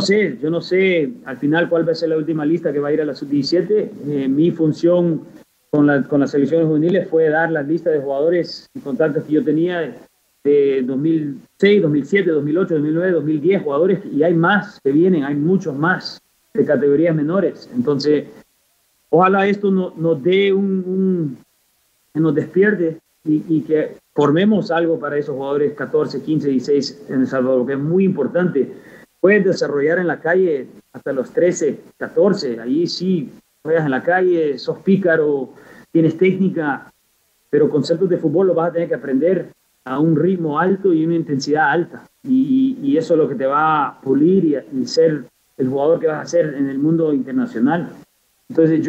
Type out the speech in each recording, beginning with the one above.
sé, yo no sé al final cuál va a ser la última lista que va a ir a la sub-17. Mi función con las selecciones juveniles fue dar las listas de jugadores y contactos que yo tenía de 2006, 2007, 2008, 2009, 2010, jugadores, y hay más que vienen, hay muchos más de categorías menores. Entonces, ojalá esto nos dé que nos despierte y que formemos algo para esos jugadores 14, 15, 16 en El Salvador, que es muy importante. Puedes desarrollar en la calle hasta los 13, 14, ahí sí, juegas en la calle, sos pícaro, tienes técnica, pero conceptos de fútbol los vas a tener que aprender a un ritmo alto y una intensidad alta. Y eso es lo que te va a pulir y ser el jugador que vas a ser en el mundo internacional. Entonces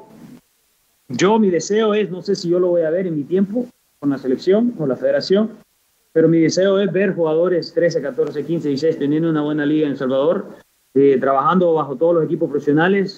mi deseo es, no sé si yo lo voy a ver en mi tiempo con la selección, con la federación, pero mi deseo es ver jugadores 13, 14, 15, 16 teniendo una buena liga en El Salvador, trabajando bajo todos los equipos profesionales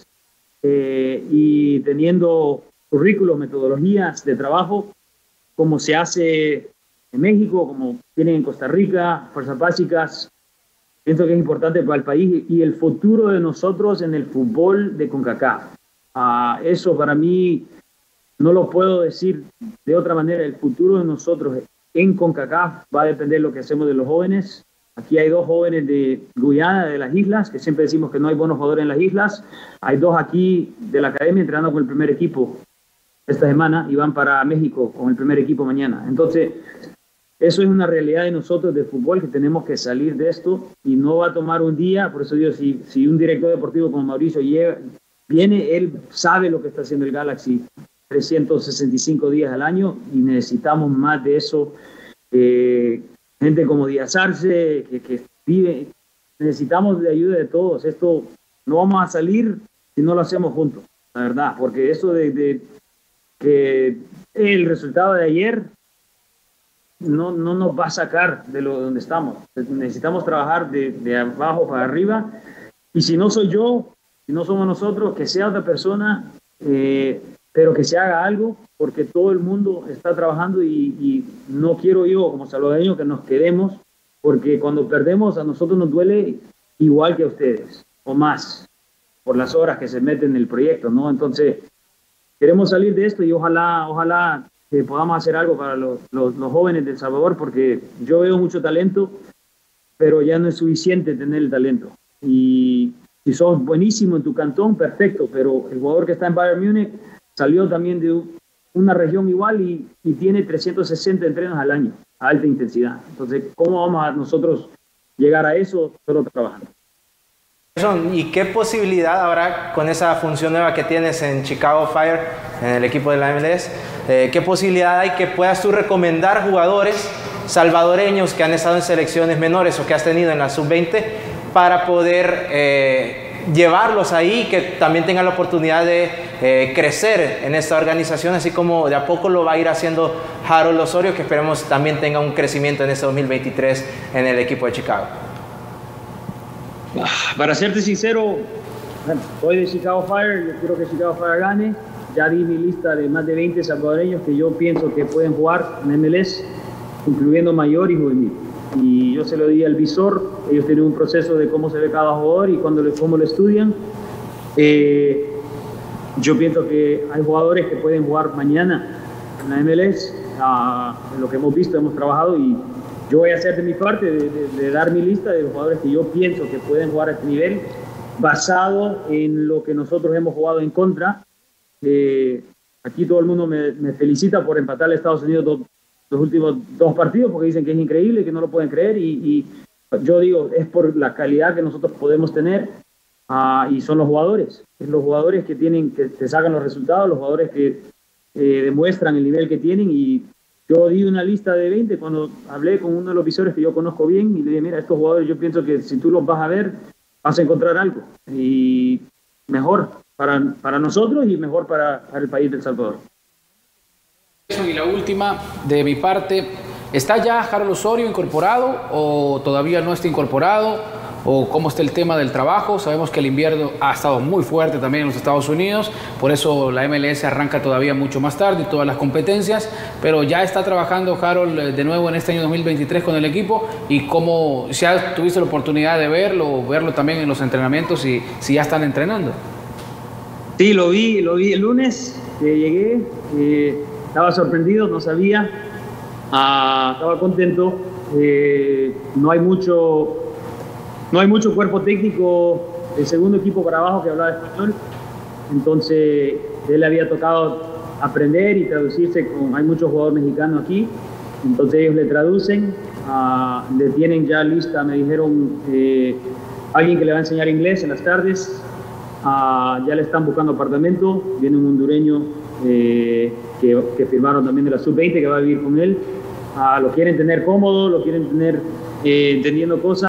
y teniendo currículos, metodologías de trabajo, como se hace en México, como tienen en Costa Rica, fuerzas básicas. Pienso que es importante para el país y el futuro de nosotros en el fútbol de CONCACAF. Eso para mí no lo puedo decir de otra manera. El futuro de nosotros en CONCACAF va a depender de lo que hacemos de los jóvenes. Aquí hay 2 jóvenes de Guyana, de las islas, que siempre decimos que no hay buenos jugadores en las islas. Hay 2 aquí de la academia entrenando con el primer equipo esta semana y van para México con el primer equipo mañana. Entonces, eso es una realidad de nosotros de fútbol, que tenemos que salir de esto y no va a tomar un día. Por eso digo, si un director deportivo como Mauricio viene, él sabe lo que está haciendo el Galaxy 365 días al año y necesitamos más de eso. Gente como Díaz Arce, que vive, necesitamos de ayuda de todos. Esto no vamos a salir si no lo hacemos juntos, la verdad, porque eso de que el resultado de ayer no nos va a sacar de donde estamos. Necesitamos trabajar de abajo para arriba, y si no soy yo, si no somos nosotros, que sea otra persona, pero que se haga algo, porque todo el mundo está trabajando y no quiero yo como salvadoreño que nos quedemos, porque cuando perdemos a nosotros nos duele igual que a ustedes, o más, por las horas que se meten en el proyecto, ¿no? Entonces, queremos salir de esto y ojalá que podamos hacer algo para los jóvenes de El Salvador, porque yo veo mucho talento, pero ya no es suficiente tener el talento. Y si sos buenísimo en tu cantón, perfecto, pero el jugador que está en Bayern Múnich salió también de una región igual y tiene 360 entrenos al año, a alta intensidad. Entonces, ¿cómo vamos a nosotros llegar a eso? Solo trabajando. ¿Y qué posibilidad habrá con esa función nueva que tienes en Chicago Fire, en el equipo de la MLS? ¿Qué posibilidad hay que puedas tú recomendar jugadores salvadoreños que han estado en selecciones menores o que has tenido en la sub-20 para poder llevarlos ahí, que también tengan la oportunidad de crecer en esta organización, así como de a poco lo va a ir haciendo Harold Osorio, que esperemos también tenga un crecimiento en este 2023 en el equipo de Chicago? Para serte sincero, soy de Chicago Fire, yo quiero que Chicago Fire gane. Ya di mi lista de más de 20 salvadoreños que yo pienso que pueden jugar en MLS, incluyendo mayor y juvenil. Y yo se lo di al visor, ellos tienen un proceso de cómo se ve cada jugador y cómo lo estudian. Yo pienso que hay jugadores que pueden jugar mañana en la MLS, lo que hemos visto, hemos trabajado, y yo voy a hacer de mi parte de dar mi lista de los jugadores que yo pienso que pueden jugar a este nivel, basado en lo que nosotros hemos jugado en contra. Aquí todo el mundo me felicita por empatar a Estados Unidos los últimos 2 partidos, porque dicen que es increíble, que no lo pueden creer, y yo digo, es por la calidad que nosotros podemos tener, y son los jugadores que te sacan los resultados, los jugadores que demuestran el nivel que tienen. Y yo di una lista de 20 cuando hablé con uno de los visores que yo conozco bien, y le dije, mira, estos jugadores yo pienso que si tú los vas a ver, vas a encontrar algo, y mejor para nosotros y mejor para el país de El Salvador. Y la última de mi parte, ¿está ya Harold Osorio incorporado o todavía no está incorporado? o cómo está el tema del trabajo. Sabemos que el invierno ha estado muy fuerte también en los Estados Unidos, por eso la MLS arranca todavía mucho más tarde y todas las competencias, pero ya está trabajando Harold de nuevo en este año 2023 con el equipo, y cómo, si ya tuviste la oportunidad de verlo también en los entrenamientos y si ya están entrenando. Sí, lo vi el lunes que llegué, estaba sorprendido, no sabía, estaba contento. No hay mucho cuerpo técnico del segundo equipo para abajo que hablaba español, entonces él le había tocado aprender y traducirse hay muchos jugadores mexicanos aquí, entonces ellos le traducen, le tienen ya lista, me dijeron, alguien que le va a enseñar inglés en las tardes. Ya le están buscando apartamento, viene un hondureño que firmaron también de la sub-20 que va a vivir con él. Lo quieren tener cómodo, lo quieren tener entendiendo cosas.